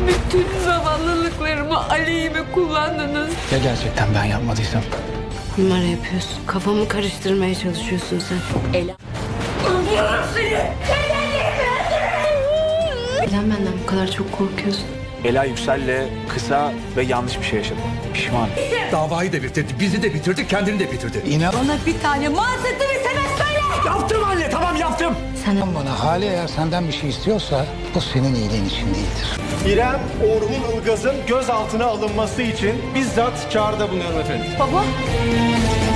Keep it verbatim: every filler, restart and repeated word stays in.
Bütün zavallılıklarımı aleyhime kullandınız. Ya gerçekten ben yapmadıysam? Numara yapıyorsun. Kafamı karıştırmaya çalışıyorsun sen. Ela. Öldürürüm seni! Neden benden bu kadar çok korkuyorsun? Ela Yüksel'le kısa ve yanlış bir şey yaşadı. Pişman. Davayı da bitirdi, bizi de bitirdi, kendini de bitirdi. İnan Bana bir tane mantıklı bir sebep söyle! Yaptım anne, tamam yaptım. Sen Bana Hale eğer senden bir şey istiyorsa bu senin iyiliğin için değildir. İrem Orhun Ilgaz'ın gözaltına alınması için bizzat çağrıda bulunuyorum efendim. baba.